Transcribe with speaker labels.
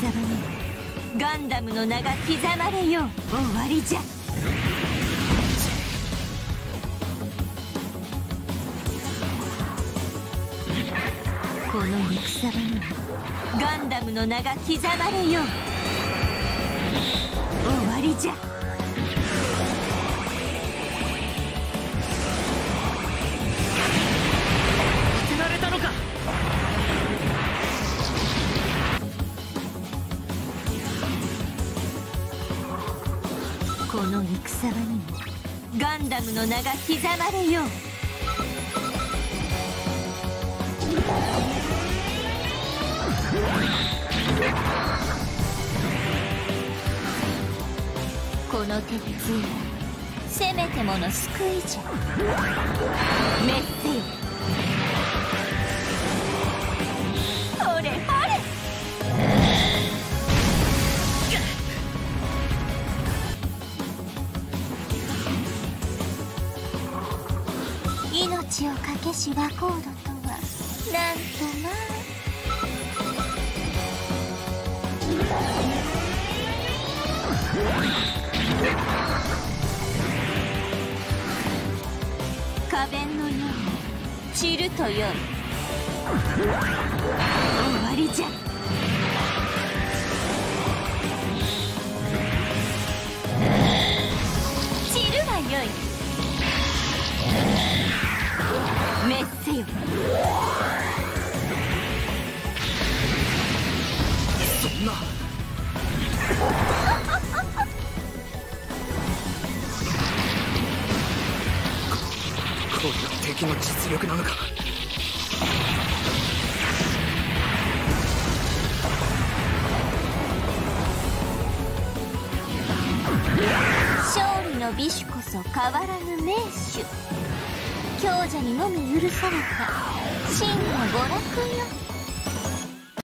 Speaker 1: 戦場にガンダムの名が刻まれよう。終わりじゃ。この戦場にガンダムの名が刻まれよう。終わりじゃ。
Speaker 2: 捨てられたのか。
Speaker 1: この戦場にもガンダムの名が刻まれよう。この鉄はせめてもの救いじゃ。メッセよ。ほれほれ。命をかけし若人とはなんとまあ。花弁のように散るとよい。終わりじゃ。散るがよい。メッセよ。
Speaker 2: そんな。これが敵の実力なのか。
Speaker 1: 勝利の美酒こそ変わらぬ名手。強者にのみ許された真の娯楽よ。